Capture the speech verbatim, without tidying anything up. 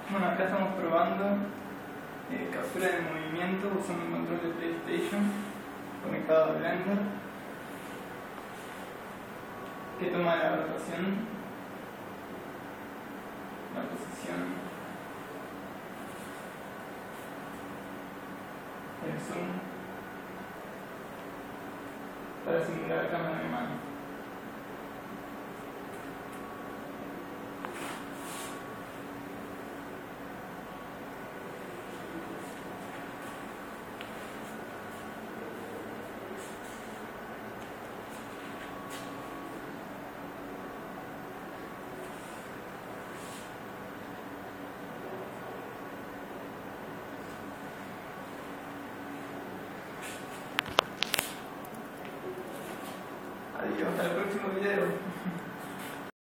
Bueno, acá estamos probando eh, captura de movimiento usando un control de PlayStation conectado a Blender que toma la rotación, la posición, el zoom para simular cámara de mano. Adiós, hasta el próximo video.